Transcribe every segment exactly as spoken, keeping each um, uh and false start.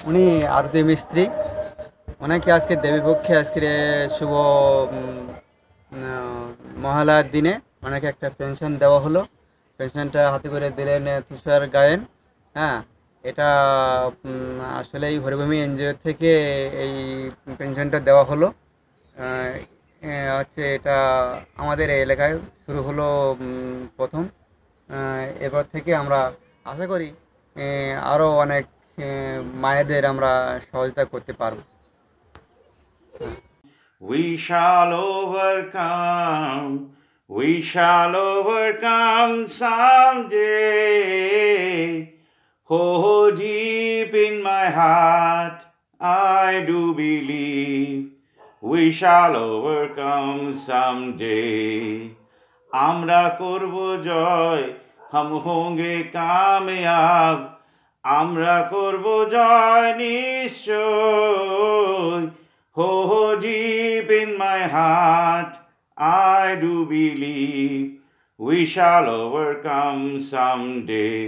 উনি আরতি মিস্ত্রি। ওনাকে আজকে দেবীপক্ষে আজকের এ শুভ উম, আহ, মহালয়ার দিনে ওনাকে একটা পেনশন দেওয়া হলো। পেনশনটা হাতে করে দিলেন আহ, তুষার গায়েন। হ্যাঁ, এটা উম, আসলে এই হরিভূমি এনজিও থেকে এই পেনশনটা দেওয়া হলো। আহ, এ হচ্ছে এটা আমাদের এই এলাকায় শুরু হলো উম, প্রথম। আহ, এরপর থেকে আমরা আশা করি আরও অনেক আহ, মায়েদের আমরা সহযোগিতা করতে পারবো। We shall overcome, we shall overcome someday. Oh, deep in my heart, I do believe we shall overcome someday. আমরা করব জয়, हम होंगे कामयाब, আমরা করব জয় নিশ্চয়। Oh, deep in my heart, I do believe we shall overcome someday.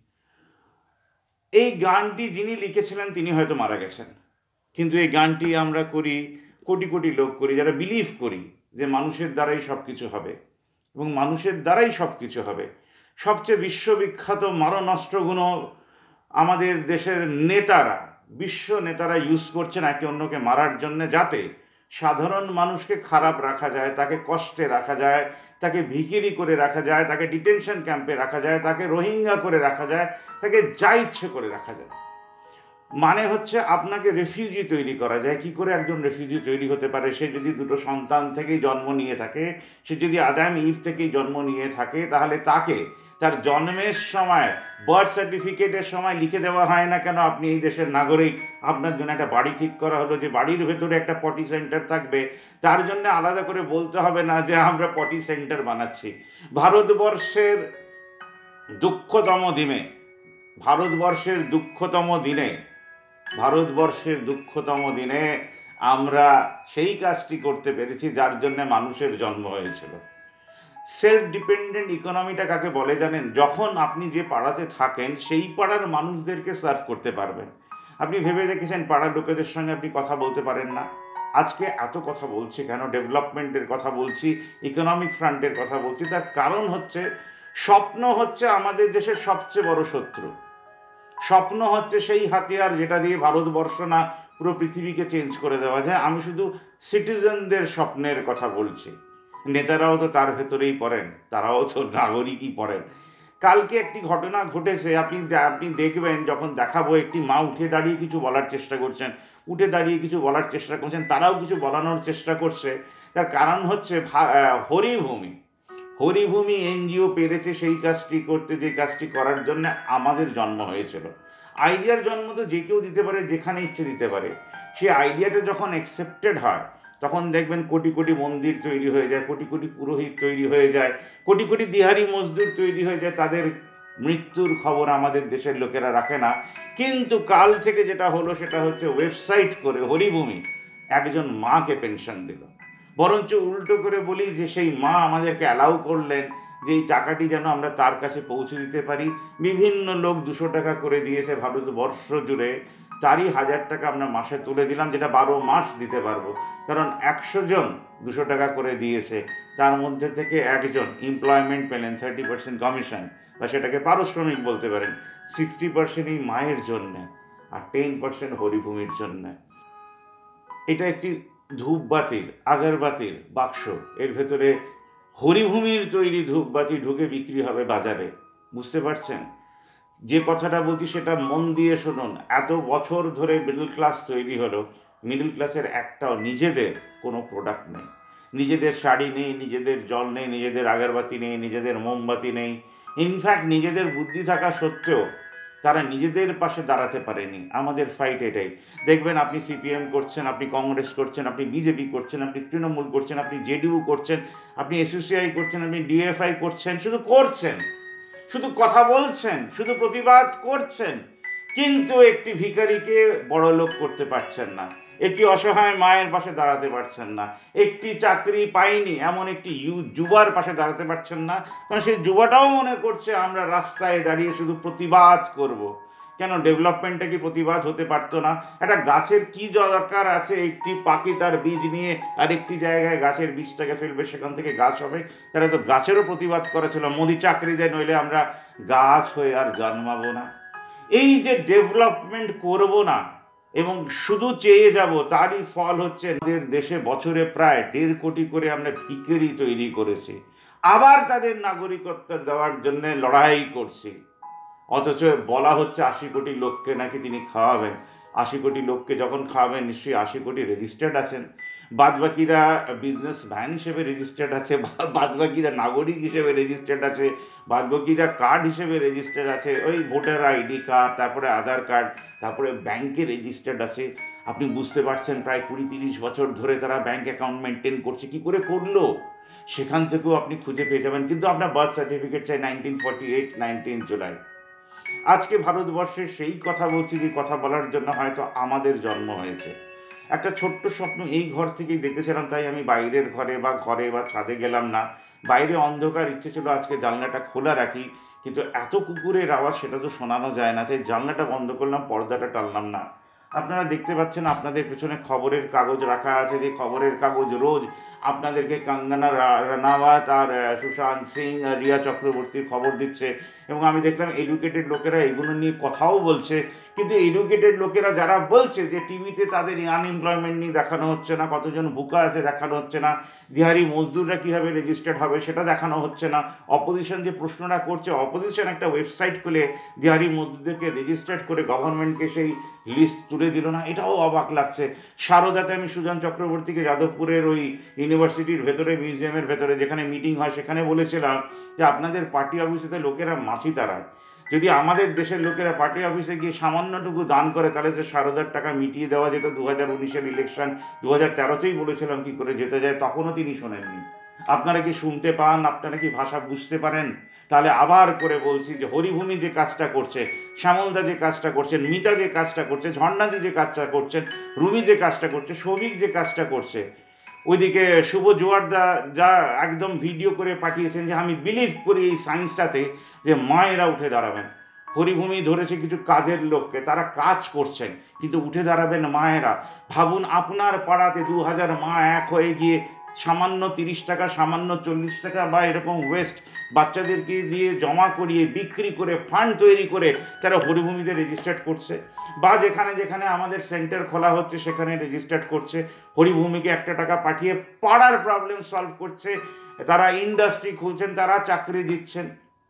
এই গানটি যিনি লিখেছিলেন তিনি হয়তো মারা গেছেন, কিন্তু এই গানটি আমরা করি, কোটি কোটি লোক করি যারা বিলিভ করি যে মানুষের দ্বারাই সব কিছু হবে এবং মানুষের দ্বারাই সব কিছু হবে। সবচেয়ে বিশ্ববিখ্যাত মারণাস্ত্রগুলো আমাদের দেশের নেতারা, বিশ্ব নেতারা ইউজ করছেন একে অন্যকে মারার জন্য, যাতে সাধারণ মানুষকে খারাপ রাখা যায়, তাকে কষ্টে রাখা যায়, তাকে ভিখিরি করে রাখা যায়, তাকে ডিটেনশন ক্যাম্পে রাখা যায়, তাকে রোহিঙ্গা করে রাখা যায়, তাকে যা ইচ্ছে করে রাখা যায়। মানে হচ্ছে আপনাকে রেফিউজি তৈরি করা যায়। কি করে একজন রেফিউজি তৈরি হতে পারে? সে যদি দুটো সন্তান থেকেই জন্ম নিয়ে থাকে, সে যদি আদাম ইভ থেকেই জন্ম নিয়ে থাকে, তাহলে তাকে তার জন্মের সময় বার্থ সার্টিফিকেটের সময় লিখে দেওয়া হয় না কেন আপনি এই দেশের নাগরিক, আপনার জন্য একটা বাড়ি ঠিক করা হলো যে বাড়ির ভেতরে একটা পটি সেন্টার থাকবে, তার জন্য আলাদা করে বলতে হবে না যে আমরা পটি সেন্টার বানাচ্ছি। ভারতবর্ষের দুঃখতম দিনে ভারতবর্ষের দুঃখতম দিনে ভারতবর্ষের দুঃখতম দিনে আমরা সেই কাজটি করতে পেরেছি যার জন্য মানুষের জন্ম হয়েছিল। সেলফ ডিপেন্ডেন্ট ইকোনমিটা কাকে বলে জানেন? যখন আপনি যে পাড়াতে থাকেন সেই পাড়ার মানুষদেরকে সার্ভ করতে পারবেন। আপনি ভেবে দেখেছেন পাড়ার লোকেদের সঙ্গে আপনি কথা বলতে পারেন না? আজকে এত কথা বলছি কেন, ডেভেলপমেন্টের কথা বলছি, ইকোনমিক ফ্রন্টের কথা বলছি, তার কারণ হচ্ছে স্বপ্ন হচ্ছে আমাদের দেশের সবচেয়ে বড় শত্রু। স্বপ্ন হচ্ছে সেই হাতিয়ার যেটা দিয়ে ভারতবর্ষ না পুরো পৃথিবীকে চেঞ্জ করে দেওয়া যায়। আমি শুধু সিটিজেনদের স্বপ্নের কথা বলছি, নেতারাও তো তার ভেতরেই পড়েন, তারাও তো নাগরিকই পড়েন। কালকে একটি ঘটনা ঘটেছে, আপনি আপনি দেখবেন যখন দেখাবো, একটি মা উঠে দাঁড়িয়ে কিছু বলার চেষ্টা করছেন, উঠে দাঁড়িয়ে কিছু বলার চেষ্টা করছেন, তারাও কিছু বলানোর চেষ্টা করছে। তার কারণ হচ্ছে হরিভূমি হরিভূমি এনজিও পেরেছে সেই কাজটি করতে, যে কাজটি করার জন্য আমাদের জন্ম হয়েছিল। আইডিয়ার জন্ম তো যে কেউ দিতে পারে, যেখানে ইচ্ছে দিতে পারে। সেই আইডিয়াটা যখন অ্যাকসেপ্টেড হয় তখন দেখবেন কোটি কোটি মন্দির তৈরি হয়ে যায়, কোটি কোটি পুরোহিত তৈরি হয়ে যায়, কোটি কোটি দিহারি মজদুর তৈরি হয়ে যায়। তাদের মৃত্যুর খবর আমাদের দেশের লোকেরা রাখে না। কিন্তু কাল থেকে যেটা হলো সেটা হচ্ছে ওয়েবসাইট করে হরিভূমি একজন মাকে পেনশন দিল। বরঞ্চ উল্টো করে বলি যে সেই মা আমাদেরকে অ্যালাউ করলেন যে এই টাকাটি যেন আমরা তার কাছে পৌঁছে দিতে পারি। বিভিন্ন লোক দুশো টাকা করে দিয়েছে ভারতবর্ষ জুড়ে, তারই হাজার টাকা আমরা মাসে তুলে দিলাম, যেটা বারো মাস দিতে পারবো। কারণ একশো জন দুশো টাকা করে দিয়েছে, তার মধ্যে থেকে একজন এমপ্লয়মেন্ট পেলেন থার্টি পার্সেন্ট কমিশন, বা সেটাকে পারিশ্রমিক বলতে পারেন। সিক্সটি পার্সেন্ট এই মায়ের জন্যে আর টেন পার্সেন্ট হরিভূমির জন্যে। এটা একটি ধূপবাতির, আগরবাতির বাক্স, এর ভেতরে হরিভূমির তৈরি ধূপবাতি ঢুকে বিক্রি হবে বাজারে। বুঝতে পারছেন? যে কথাটা বলছি সেটা মন দিয়ে শুনুন। এত বছর ধরে মিডল ক্লাস তৈরি হলো, মিডল ক্লাসের একটাও নিজেদের কোনো প্রোডাক্ট নেই, নিজেদের শাড়ি নেই, নিজেদের জল নেই, নিজেদের আগরবাতি নেই, নিজেদের মোমবাতি নেই। ইনফ্যাক্ট নিজেদের বুদ্ধি থাকা সত্ত্বেও তারা নিজেদের পাশে দাঁড়াতে পারেনি। আমাদের ফাইট এটাই। দেখবেন আপনি সিপিএম করছেন, আপনি কংগ্রেস করছেন, আপনি বিজেপি করছেন, আপনি তৃণমূল করছেন, আপনি জেডিইউ করছেন, আপনি এসইউসিআই করছেন, আপনি ডিএফআই করছেন, শুধু করছেন, শুধু কথা বলছেন, শুধু প্রতিবাদ করছেন, কিন্তু একটি ভিখারিকে বড় লোক করতে পারছেন না, একটি অসহায় মায়ের পাশে দাঁড়াতে পারছেন না, একটি চাকরি পায়নি এমন একটি যুবার পাশে দাঁড়াতে পারছেন না। কারণ সেই যুবাটাও মনে করছে আমরা রাস্তায় দাঁড়িয়ে শুধু প্রতিবাদ করব। কেন ডেভেলপমেন্টটা কি প্রতিবাদ হতে পারতো না? একটা গাছের কি দরকার আছে একটি পাখি তার বীজ নিয়ে আরেকটি জায়গায় গাছের বীজটাকে ফেলবে, সেখান থেকে গাছ হবে? তাহলে তো গাছেরও প্রতিবাদ করা ছিল, মোদি চাকরি দেয় নইলে আমরা গাছ হয়ে আর জন্মাবো না। এই যে ডেভেলপমেন্ট করব না এবং শুধু চেয়ে যাব, তারই ফল হচ্ছে আমাদের দেশে বছরে প্রায় দেড় কোটি করে আমরা ভিখারি তৈরি করেছি, আবার তাদের নাগরিকত্ব দেওয়ার জন্য লড়াই করছি। অথচ বলা হচ্ছে আশি কোটি লোককে নাকি তিনি খাওয়াবেন। আশি কোটি লোককে যখন খাওয়াবেন নিশ্চয়ই আশি কোটি রেজিস্টার্ড আছেন, বাদবাকিরা বিজনেস ম্যান হিসেবে রেজিস্টার্ড আছে, বাদবাকিরা নাগরিক হিসেবে রেজিস্টার্ড আছে, বাদবাকিরা কার্ড হিসেবে রেজিস্টার্ড আছে, ওই ভোটার আইডি কার্ড, তারপরে আধার কার্ড, তারপরে ব্যাংকে রেজিস্টার্ড আছে। আপনি বুঝতে পারছেন প্রায় কুড়ি তিরিশ বছর ধরে তারা ব্যাংক অ্যাকাউন্ট মেনটেন করছে। কি করে করলো সেখান থেকেও আপনি খুঁজে পেয়ে যাবেন। কিন্তু আপনার বার্থ সার্টিফিকেট চাই nineteen forty eight nineteen July. আজকে ভারতবর্ষের সেই কথা বলছি যে কথা বলার জন্য হয়তো আমাদের জন্ম হয়েছে। একটা ছোট্ট স্বপ্ন এই ঘর থেকেই দেখেছিলাম, তাই আমি বাইরের ঘরে বা ঘরে বা ছাদে গেলাম না। বাইরে অন্ধকার, ইচ্ছে ছিল আজকে জানলাটা খোলা রাখি, কিন্তু এত কুকুরের আওয়াজ সেটা তো শোনানো যায় না, তাই জানলাটা বন্ধ করলাম, পর্দাটা টানলাম না। আপনারা দেখতে পাচ্ছেন আপনাদের পেছনে খবরের কাগজ রাখা আছে, যে খবরের কাগজ রোজ আপনাদেরকে কঙ্গনা রানাওয়াত আর সুশান্ত সিং আর রিয়া চক্রবর্তীর খবর দিচ্ছে। এবং আমি দেখলাম এডুকেটেড লোকেরা এগুলো নিয়ে কথাও বলছে, কিন্তু এডুকেটেড লোকেরা যারা বলছে যে টিভিতে তাদের আনএমপ্লয়মেন্ট নিয়ে দেখানো হচ্ছে না, কতজন বুকা আছে দেখানো হচ্ছে না, দিহারি মজদুররা কীভাবে রেজিস্টার্ড হবে সেটা দেখানো হচ্ছে না। অপোজিশন যে প্রশ্নটা করছে, অপোজিশন একটা ওয়েবসাইট খুলে দিহারি মজদুরদেরকে রেজিস্টার্ড করে গভর্নমেন্টকে সেই লিস্ট তুলে দিল না, এটাও অবাক লাগছে। সারদাতে আমি সুজন চক্রবর্তীকে যাদবপুরের ওই ইউনিভার্সিটির ভেতরে, মিউজিয়ামের ভেতরে যেখানে মিটিং হয় সেখানে বলেছিলাম যে আপনাদের পার্টি অফিসেতে লোকেরা মাছি তাড়ায়, যদি আমাদের দেশের লোকেরা পার্টি অফিসে গিয়ে সামান্যটুকু দান করে তাহলে যে সারদার টাকা মিটিয়ে দেওয়া যেত। দু হাজার উনিশের ইলেকশন দু হাজার তেরোতেই বলেছিলাম কি করে যেতে যায়, তখনও তিনি শোনেননি। আপনারা কি শুনতে পান? আপনারা কি ভাষা বুঝতে পারেন? তাহলে আবার করে বলছি যে হরিভূমি যে কাজটা করছে, শ্যামলদা যে কাজটা করছেন, মিতা যে কাজটা করছে, ঝর্ণাদি যে কাজটা করছেন, রুমি যে কাজটা করছে, সৌভিক যে কাজটা করছে, ওইদিকে শুভ জোয়ারদা যা একদম ভিডিও করে পাঠিয়েছেন যে আমি বিলিভ করি এই সায়েন্সটাতে যে মায়েরা উঠে দাঁড়াবেন। হরিভূমি ধরেছে কিছু কাজের লোককে, তারা কাজ করছেন, কিন্তু উঠে দাঁড়াবেন মায়েরা। ভাবুন আপনার পাড়াতে দু হাজার মা এক হয়ে গিয়ে সামান্য তিরিশ টাকা, সামান্য চল্লিশ টাকা বা এরকম ওয়েস্ট বাচ্চাদেরকে দিয়ে জমা করিয়ে বিক্রি করে ফান্ড তৈরি করে তারা হরিভূমিতে রেজিস্টার্ড করছে, বা যেখানে যেখানে আমাদের সেন্টার খোলা হচ্ছে সেখানে রেজিস্টার্ড করছে, হরিভূমিকে একটা টাকা পাঠিয়ে পাড়ার প্রবলেম সলভ করছে, তারা ইন্ডাস্ট্রি খুলছেন, তারা চাকরি দিচ্ছেন।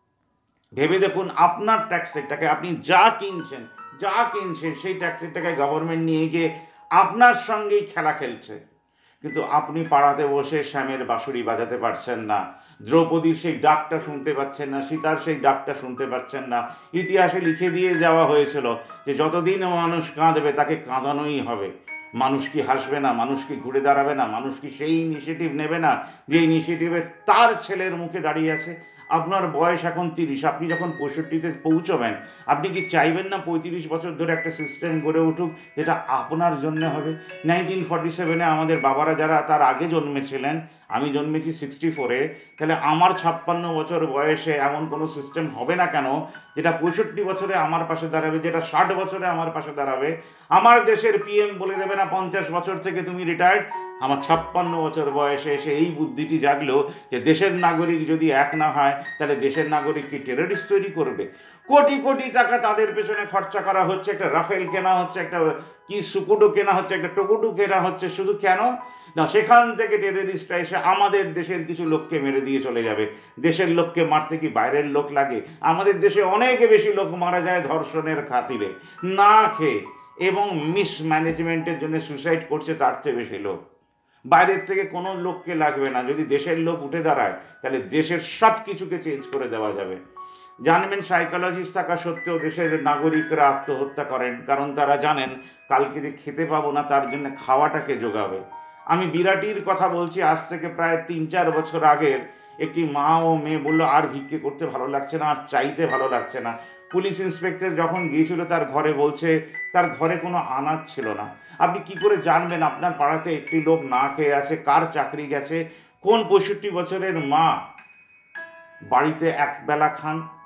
ভেবে দেখুন আপনার ট্যাক্সের টাকায় আপনি যা কিনছেন যা কিনছেন সেই ট্যাক্সের টাকায় গভর্নমেন্ট নিয়ে গিয়ে আপনার সঙ্গেই খেলা খেলছে, কিন্তু আপনি পাড়াতে বসে শ্যামের বাঁশুরি বাজাতে পারছেন না, দ্রৌপদীর সেই ডাকটা শুনতে পাচ্ছেন না, সীতার সেই ডাকটা শুনতে পাচ্ছেন না। ইতিহাসে লিখে দিয়ে যাওয়া হয়েছিল যে যতদিন মানুষ কাঁদবে তাকে কাঁদানোই হবে। মানুষ কি হাসবে না? মানুষ কি ঘুরে দাঁড়াবে না? মানুষ কি সেই ইনিশিয়েটিভ নেবে না যে ইনিশিয়েটিভে তার ছেলের মুখে দাঁড়িয়ে আছে? আপনার বয়স এখন তিরিশ, আপনি যখন পঁয়ষট্টিতে পৌঁছবেন আপনি কি চাইবেন না পঁয়ত্রিশ বছর ধরে একটা সিস্টেম গড়ে উঠুক যেটা আপনার জন্য হবে? নাইনটিন ফর্টি সেভেনে আমাদের বাবারা যারা তার আগে জন্মেছিলেন, আমি জন্মেছি সিক্সটি ফোরে, তাহলে আমার ছাপ্পান্ন বছর বয়সে এমন কোনো সিস্টেম হবে না কেন যেটা পঁয়ষট্টি বছরে আমার পাশে দাঁড়াবে, যেটা ষাট বছরে আমার পাশে দাঁড়াবে? আমার দেশের পিএম বলে দেবে না পঞ্চাশ বছর থেকে তুমি রিটায়ার্ড? আমার ছাপ্পান্ন বছর বয়সে এসে এই বুদ্ধিটি জাগলো যে দেশের নাগরিক যদি এক না হয় তাহলে দেশের নাগরিক কি টেররিস্ট তৈরি করবে? কোটি কোটি টাকা তাদের পেছনে খরচা করা হচ্ছে, একটা রাফেল কেনা হচ্ছে, একটা কি সুকুডু কেনা হচ্ছে, একটা টুকুডু কেনা হচ্ছে, শুধু কেন না সেখান থেকে টেররিস্টরা এসে আমাদের দেশের কিছু লোককে মেরে দিয়ে চলে যাবে। দেশের লোককে মারতে কি বাইরের লোক লাগে? আমাদের দেশে অনেক বেশি লোক মারা যায় ধর্ষণের খাতিরে, না খেয়ে এবং মিসম্যানেজমেন্টের জন্য সুসাইড করছে তার চেয়ে বেশি লোক। বাইরের থেকে কোনো লোককে লাগবে না, যদি দেশের লোক উঠে দাঁড়ায় তাহলে দেশের সব কিছুকে চেঞ্জ করে দেওয়া যাবে। জানবেন সাইকোলজিস্ট থাকা সত্ত্বেও দেশের নাগরিকরা আত্মহত্যা করেন, কারণ তারা জানেন কালকে যে খেতে পাবো না তার জন্য খাওয়াটাকে যোগাবে। আমি বিরাটির কথা বলছি, আজ থেকে প্রায় তিন চার বছর আগের। একটি মা ও মেয়ে বললো আর ভিক্ষে করতে ভালো লাগছে না, আর চাইতে ভালো লাগছে না। পুলিশ ইন্সপেক্টর যখন গিয়েছিল তার ঘরে, বলছে তার ঘরে কোনো আনাজ ছিল না। আপনি কি করে জানবেন আপনার পাড়াতে একটি লোক না খেয়ে আছে, কার চাকরি গেছে? কোন পঁয়ষট্টি বছরের মা বাড়িতে এক বেলা খান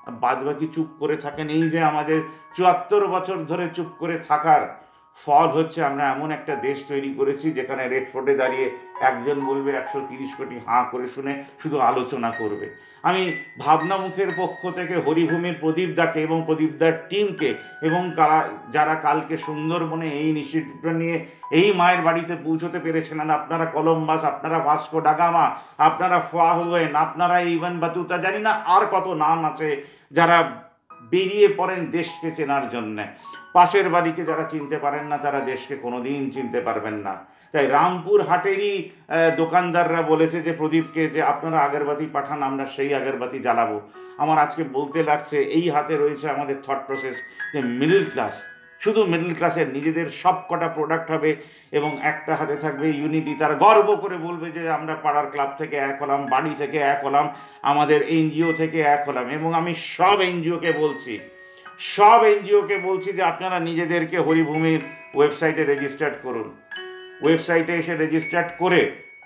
বাদ বাকি চুপ করে থাকেন। এই যে আমাদের চুয়াত্তর বছর ধরে চুপ করে থাকার ফল হচ্ছে আমরা এমন একটা দেশ তৈরি করেছি যেখানে রেড ফোর্টে দাঁড়িয়ে একজন বলবে, একশো তিরিশ কোটি হাঁ করে শুনে শুধু আলোচনা করবে। আমি ভাবনামুখের পক্ষ থেকে হরিভূমির প্রদীপদাকে এবং প্রদীপদার টিমকে এবং কারা যারা কালকে সুন্দরবনে এই ইনিশিয়েটিভটা নিয়ে এই মায়ের বাড়িতে পৌঁছতে পেরেছেন, আপনারা কলম্বাস, আপনারা ভাস্কো ডাগামা, আপনারা ফাহুয়েন, আপনারা ইভান বাতুতা, জানি না আর কত নাম আছে, যারা বেরিয়ে পড়েন দেশকে চেনার জন্যে। পাশের বাড়িকে যারা চিনতে পারেন না তারা দেশকে কোনোদিন চিনতে পারবেন না। তাই রামপুর হাটেরই দোকানদাররা বলেছে যে প্রদীপকে যে আপনারা আগরবাতি পাঠান, আমরা সেই আগরবাতি জ্বালাবো। আমার আজকে বলতে লাগছে এই হাতে রয়েছে আমাদের থট প্রসেস যে মিডল ক্লাস, শুধু মিডল ক্লাসের নিজেদের সব কটা প্রোডাক্ট হবে এবং একটা হাতে থাকবে ইউনিটি। তারা গর্ব করে বলবে যে আমরা পাড়ার ক্লাব থেকে এক হলাম, বাড়ি থেকে এক হলাম, আমাদের এনজিও থেকে এক হলাম। এবং আমি সব এনজিওকে বলছি, সব এনজিওকে বলছি যে আপনারা নিজেদেরকে হরিভূমির ওয়েবসাইটে রেজিস্টার্ড করুন। ওয়েবসাইটে এসে রেজিস্টার্ড করে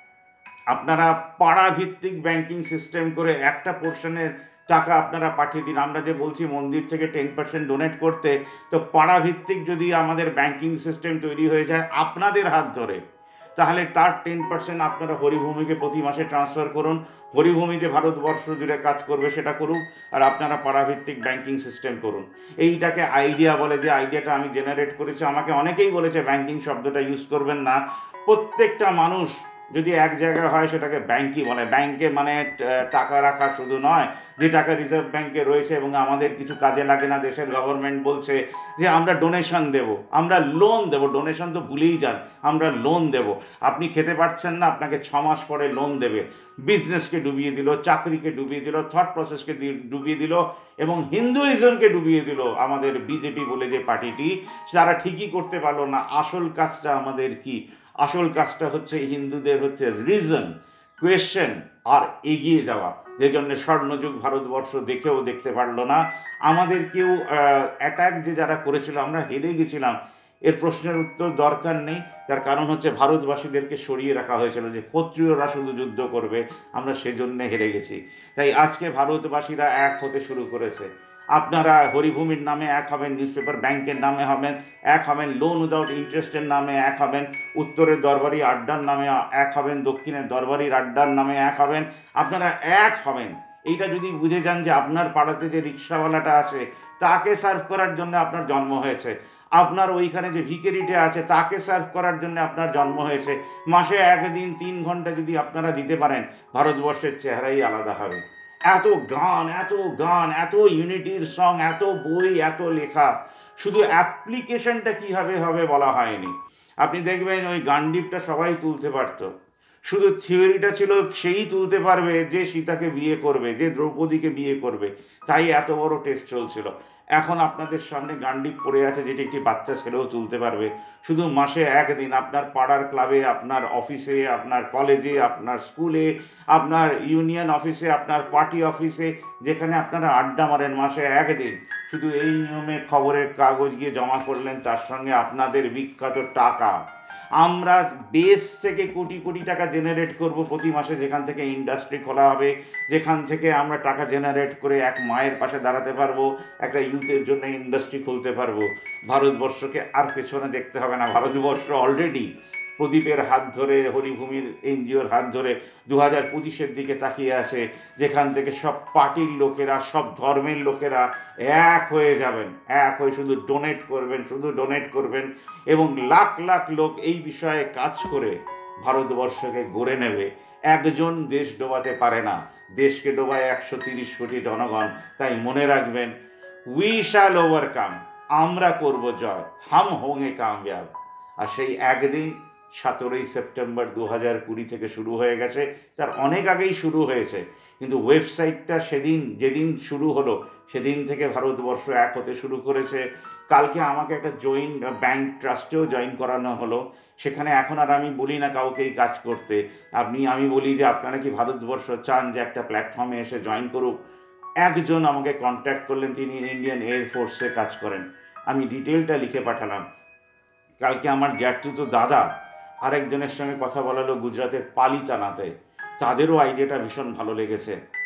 আপনারা পাড়া ভিত্তিক ব্যাংকিং সিস্টেম করে একটা পোর্শনের টাকা আপনারা পাঠিয়ে দিন। আমরা যে বলছি মন্দির থেকে টেন পার্সেন্ট ডোনেট করতে, তো পাড়া ভিত্তিক যদি আমাদের ব্যাংকিং সিস্টেম তৈরি হয়ে যায় আপনাদের হাত ধরে, তাহলে তার টেন পার্সেন্ট আপনারা হরিভূমিকে প্রতি মাসে ট্রান্সফার করুন। হরিভূমি যে ভারতবর্ষ জুড়ে কাজ করবে সেটা করুক, আর আপনারা পাড়াভিত্তিক ব্যাংকিং সিস্টেম করুন। এইটাকে আইডিয়া বলে। যে আইডিয়াটা আমি জেনারেট করেছি, আমাকে অনেকেই বলেছে ব্যাংকিং শব্দটা ইউজ করবেন না। প্রত্যেকটা মানুষ যদি এক জায়গায় হয় সেটাকে ব্যাংকই বলে। ব্যাংকে মানে টাকা রাখা শুধু নয়, যে টাকা রিজার্ভ ব্যাংকে রয়েছে এবং আমাদের কিছু কাজে লাগে না, দেশের গভর্নমেন্ট বলছে যে আমরা ডোনেশন দেব, আমরা লোন দেব। ডোনেশন তো ভুলেই যান, আমরা লোন দেব। আপনি খেতে পারছেন না, আপনাকে ছ মাস পরে লোন দেবে। বিজনেসকে ডুবিয়ে দিল, চাকরিকে ডুবিয়ে দিল, থট প্রসেসকে ডুবিয়ে দিল এবং হিন্দুইজমকে ডুবিয়ে দিল। আমাদের বিজেপি বলে যে পার্টিটি, তারা ঠিকই করতে পারলো না। আসল কাজটা আমাদের কি? আসল কাজটা হচ্ছে হিন্দুদের হচ্ছে রিজন, কোয়েশ্চেন আর এগিয়ে যাওয়া। যে জন্য স্বর্ণযুগ ভারতবর্ষ দেখেও দেখতে পারলো না। আমাদের কেউ অ্যাটাক যে যারা করেছিল, আমরা হেরে গেছিলাম, এর প্রশ্নের উত্তর দরকার নেই। তার কারণ হচ্ছে ভারতবাসীদেরকে সরিয়ে রাখা হয়েছিল যে ক্ষত্রিয়রা শুধু যুদ্ধ করবে, আমরা সেজন্যে হেরে গেছি। তাই আজকে ভারতবাসীরা এক হতে শুরু করেছে। আপনারা হরিভূমির নামে এক হবেন, নিউজপেপার ব্যাংকের নামে হবেন এক হবেন, লোন উইদাউট ইন্টারেস্টের নামে এক হবেন, উত্তরের দরবারি আড্ডার নামে এক হবেন, দক্ষিণের দরবারির আড্ডার নামে এক হবেন। আপনারা এক হবেন। এইটা যদি বুঝে যান যে আপনার পাড়াতে যে রিক্সাওয়ালাটা আছে তাকে সার্ভ করার জন্য আপনার জন্ম হয়েছে, আপনার ওইখানে যে ভিখারিটা আছে তাকে সার্ভ করার জন্য আপনার জন্ম হয়েছে, মাসে একদিন তিন ঘন্টা যদি আপনারা দিতে পারেন, ভারতবর্ষের চেহারাই আলাদা হবে। এত গান, এত গান, এত ইউনিটির সং, এত বই, এত লেখা, শুধু অ্যাপ্লিকেশনটা কীভাবে হবে বলা হয়নি। আপনি দেখবেন ওই গান্ডিবটা সবাই তুলতে পারতো, শুধু থিওরিটা ছিল সেই তুলতে পারবে যে সীতাকে বিয়ে করবে, যে দ্রৌপদীকে বিয়ে করবে। তাই এত বড় টেস্ট চলছিল। এখন আপনাদের সামনে গান্ডিব পড়ে আছে যেটি একটি বাচ্চা ছেলেও তুলতে পারবে। শুধু মাসে একদিন আপনার পাড়ার ক্লাবে, আপনার অফিসে, আপনার কলেজে, আপনার স্কুলে, আপনার ইউনিয়ন অফিসে, আপনার পার্টি অফিসে, যেখানে আপনারা আড্ডা মারেন, মাসে একদিন শুধু এই নিয়মে খবরের কাগজ গিয়ে জমা করলেন, তার সঙ্গে আপনাদের বিখ্যাত টাকা। আমরা দেশ থেকে কোটি কোটি টাকা জেনারেট করব প্রতি মাসে, যেখান থেকে ইন্ডাস্ট্রি খোলা হবে, যেখান থেকে আমরা টাকা জেনারেট করে এক মায়ের পাশে দাঁড়াতে পারবো, একটা ইউথের জন্য ইন্ডাস্ট্রি খুলতে পারবো। ভারতবর্ষকে আর পেছনে দেখতে হবে না। ভারতবর্ষ অলরেডি প্রদীপের হাত ধরে, হরিভূমির এনজিওর হাত ধরে দু হাজার পঁচিশের দিকে তাকিয়ে আছে, যেখান থেকে সব পার্টির লোকেরা, সব ধর্মের লোকেরা এক হয়ে যাবেন, এক হয়ে শুধু ডোনেট করবেন, শুধু ডোনেট করবেন এবং লাখ লাখ লোক এই বিষয়ে কাজ করে ভারতবর্ষকে গড়ে নেবে। একজন দেশ ডোবাতে পারে না, দেশকে ডোবায় একশো তিরিশ কোটি জনগণ। তাই মনে রাখবেন, উই শ্যাল ওভারকাম, আমরা করব জয়, হাম হোঙ্গে কাময়াব। আর সেই একদিন সতেরোই সেপ্টেম্বর দু হাজার কুড়ি থেকে শুরু হয়ে গেছে, তার অনেক আগেই শুরু হয়েছে, কিন্তু ওয়েবসাইটটা সেদিন যেদিন শুরু হলো সেদিন থেকে ভারতবর্ষ এক হতে শুরু করেছে। কালকে আমাকে একটা জয়েন ব্যাংক ট্রাস্টেও জয়েন করানো হলো। সেখানে এখন আর আমি বলি না কাউকে এই কাজ করতে, আপনি আমি বলি যে আপনারা কি ভারতবর্ষ চান যে একটা প্ল্যাটফর্মে এসে জয়েন করুক। একজন আমাকে কন্ট্যাক্ট করলেন, তিনি ইন্ডিয়ান এয়ারফোর্সে কাজ করেন। আমি ডিটেলটা লিখে পাঠালাম। কালকে আমার জ্যাঠতুতো দাদা আরেকজনের সঙ্গে কথা বলালো গুজরাটের পালিতানাতে, তাদেরও আইডিয়াটা ভীষণ ভালো লেগেছে।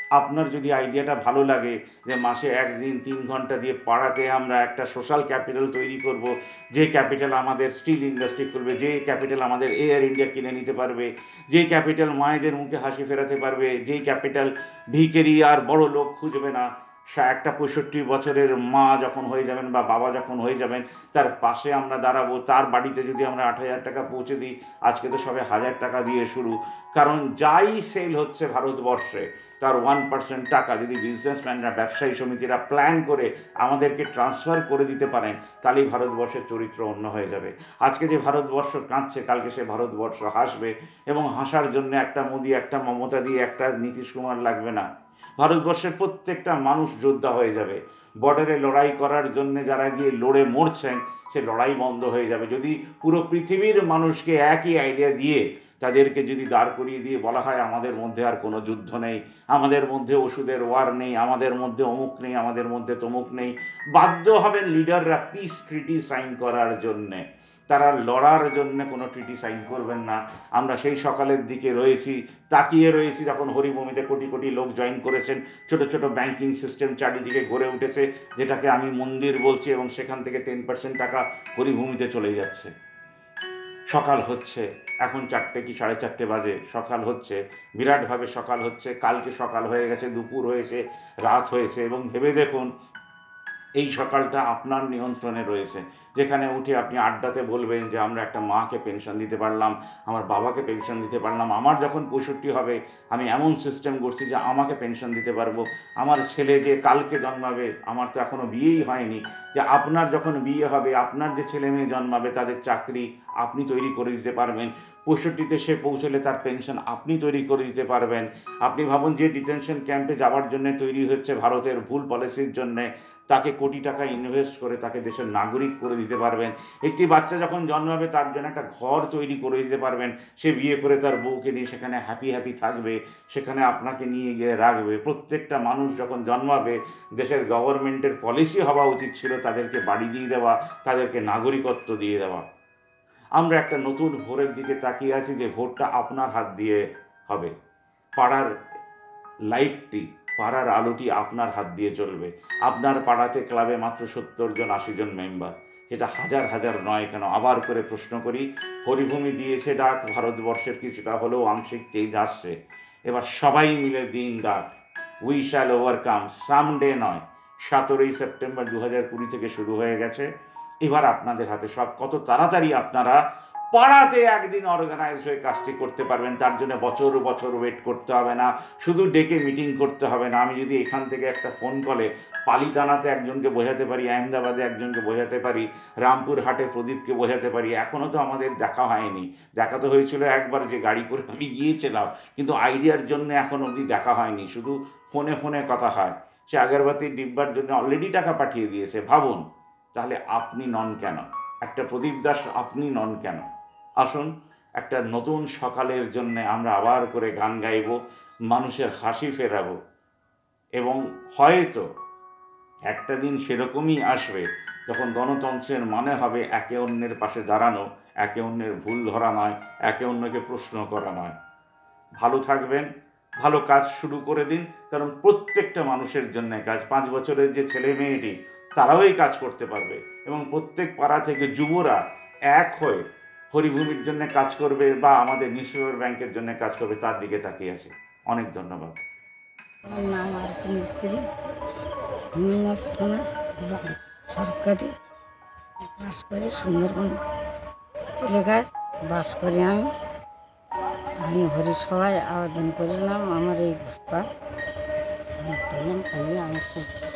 আপনার যদি আইডিয়াটা ভালো লাগে যে মাসে একদিন তিন ঘন্টা দিয়ে পাড়াতে আমরা একটা সোশ্যাল ক্যাপিটাল তৈরি করব, যে ক্যাপিটাল আমাদের স্টিল ইন্ডাস্ট্রি করবে, যে ক্যাপিটাল আমাদের এয়ার ইন্ডিয়া কিনে নিতে পারবে, যে ক্যাপিটাল মায়েদের মুখে হাসি ফেরাতে পারবে, যেই ক্যাপিটাল ভিখারি আর বড় লোক খুঁজবে না, সে একটা পঁয়ষট্টি বছরের মা যখন হয়ে যাবেন বা বাবা যখন হয়ে যাবেন তার পাশে আমরা দাঁড়াবো। তার বাড়িতে যদি আমরা আট হাজার টাকা পৌঁছে দিই, আজকে তো সবে হাজার টাকা দিয়ে শুরু, কারণ যাই সেল হচ্ছে ভারতবর্ষে তার ওয়ান পার্সেন্ট টাকা যদি বিজনেসম্যানরা, ব্যবসায়ী সমিতিরা প্ল্যান করে আমাদেরকে ট্রান্সফার করে দিতে পারেন, তাহলেই ভারতবর্ষের চরিত্র অন্য হয়ে যাবে। আজকে যে ভারতবর্ষ কাঁদছে, কালকে সে ভারতবর্ষ হাসবে, এবং হাসার জন্য একটা মোদি, একটা মমতা দিয়ে, একটা নীতিশ কুমার লাগবে না। ভারতবর্ষের প্রত্যেকটা মানুষ যোদ্ধা হয়ে যাবে। বর্ডারে লড়াই করার জন্য যারা গিয়ে লড়ে মরছেন, সে লড়াই বন্ধ হয়ে যাবে। যদি পুরো পৃথিবীর মানুষকে একই আইডিয়া দিয়ে তাদেরকে যদি দাঁড় করিয়ে দিয়ে বলা হয় আমাদের মধ্যে আর কোনো যুদ্ধ নেই, আমাদের মধ্যে ওষুধের ওয়ার নেই, আমাদের মধ্যে অমুক নেই, আমাদের মধ্যে তমুক নেই, বাধ্য হবেন লিডাররা পিস ট্রিটি সাইন করার জন্যে। তারা লড়ার জন্য কোনো ট্রিটি সাইন করবেন না। আমরা সেই সকালের দিকে রয়েছি, তাকিয়ে রয়েছি যখন হরিভূমিতে কোটি কোটি লোক জয়েন করেছেন, ছোট ছোট ব্যাংকিং সিস্টেম চারিদিকে গড়ে উঠেছে, যেটাকে আমি মন্দির বলছি, এবং সেখান থেকে টেন পার্সেন্ট টাকা হরিভূমিতে চলে যাচ্ছে। সকাল হচ্ছে, এখন চারটে কি সাড়ে চারটে বাজে, সকাল হচ্ছে, বিরাটভাবে সকাল হচ্ছে। কালকে সকাল হয়ে গেছে, দুপুর হয়েছে, রাত হয়েছে, এবং ভেবে দেখুন এই সকালটা আপনার নিয়ন্ত্রণে রয়েছে, যেখানে উঠে আপনি আড্ডাতে বলবেন যে আমরা একটা মাকে পেনশন দিতে পারলাম, আমার বাবাকে পেনশন দিতে পারলাম, আমার যখন পঁয়ষট্টি হবে আমি এমন সিস্টেম করছি যে আমাকে পেনশন দিতে পারবো, আমার ছেলে যে কালকে জন্মাবে, আমার তো এখনও বিয়েই হয়নি, যে আপনার যখন বিয়ে হবে আপনার যে ছেলে মেয়ে জন্মাবে তাদের চাকরি আপনি তৈরি করে দিতে পারবেন, পঁয়ষট্টিতে সে পৌঁছলে তার পেনশন আপনি তৈরি করে দিতে পারবেন। আপনি ভাবুন যে ডিটেনশন ক্যাম্পে যাওয়ার জন্য তৈরি হচ্ছে ভারতের ভুল পলিসির জন্যে, তাকে কোটি টাকা ইনভেস্ট করে তাকে দেশের নাগরিক করে দিতে পারবেন। একটি বাচ্চা যখন জন্মাবে তার জন্য একটা ঘর তৈরি করে দিতে পারবেন, সে বিয়ে করে তার বউকে নিয়ে সেখানে হ্যাপি হ্যাপি থাকবে, সেখানে আপনাকে নিয়ে গিয়ে রাখবে। প্রত্যেকটা মানুষ যখন জন্মাবে দেশের গভর্নমেন্টের পলিসি হওয়া উচিত ছিল তাদেরকে বাড়ি দিয়ে দেওয়া, তাদেরকে নাগরিকত্ব দিয়ে দেওয়া। আমরা একটা নতুন ভোরের দিকে তাকিয়ে আছি, যে ভোটটা আপনার হাত দিয়ে হবে, পাড়ার লাইটটি, পাড়ার আলোটি আপনার হাত দিয়ে চলবে। আপনার পাড়াতে ক্লাবে মাত্র সত্তর জন আশি জন মেম্বার, সেটা হাজার হাজার নয় কেন? আবার করে প্রশ্ন করি, হরিভূমি দিয়েছে ডাক, ভারতবর্ষের কিছুটা হলেও আংশিক চেঞ্জ আসছে, এবার সবাই মিলে দিন ডাক, উই শ্যাল ওভারকাম, সামডে নয়, সতেরোই সেপ্টেম্বর দু হাজার কুড়ি থেকে শুরু হয়ে গেছে। এবার আপনাদের হাতে সব, কত তাড়াতাড়ি আপনারা পাড়াতে একদিন অর্গানাইজ হয়ে কাজটি করতে পারবেন। তার জন্য বছর বছর ওয়েট করতে হবে না, শুধু ডেকে মিটিং করতে হবে না। আমি যদি এখান থেকে একটা ফোন কলে পালিতানাতে একজনকে বোঝাতে পারি, আহমেদাবাদে একজনকে বোঝাতে পারি, রামপুরহাটে প্রদীপকে বোঝাতে পারি, এখনও তো আমাদের দেখা হয়নি, দেখা তো হয়েছিল একবার, যে গাড়ি করে আমি গিয়েছিলাম, কিন্তু আইডিয়ার জন্য এখন অবধি দেখা হয়নি, শুধু ফোনে ফোনে কথা হয়। সে আগরবাতির ডিব্বার জন্য অলরেডি টাকা পাঠিয়ে দিয়েছে। ভাবুন, তাহলে আপনি নন কেন? একটা প্রদীপ দাস আপনি নন কেন? আসুন একটা নতুন সকালের জন্য আমরা আবার করে গান গাইব, মানুষের হাসি ফেরাবো, এবং হয়তো একটা দিন সেরকমই আসবে যখন গণতন্ত্রের মানে হবে একে অন্যের পাশে দাঁড়ানো, একে অন্যের ভুল ধরা নয়, একে অন্যকে প্রশ্ন করা নয়। ভালো থাকবেন, ভালো কাজ শুরু করে দিন, কারণ প্রত্যেকটা মানুষের জন্য কাজ। পাঁচ বছরের যে ছেলে মেয়েটি তারাও এই কাজ করতে পারবে, এবং প্রত্যেক পাড়া থেকে যুবরা এক হয়ে হরিভূমির জন্য কাজ করবে বা আমাদের নিউজ ব্যাংকের জন্য কাজ করবে, তার দিকে তাকিয়ে আছে। অনেক ধন্যবাদ। আমার নাম আরতি মিস্ত্রি, হিঙ্গলগঞ্জ থানা, সরকারি বাস করি, সুন্দরবন এলাকায় বাস করি। আমি আমি হরিসভায় আবেদন করলাম আমার এই ভাতা আমি পেলাম, পাইয়ে আমি খুব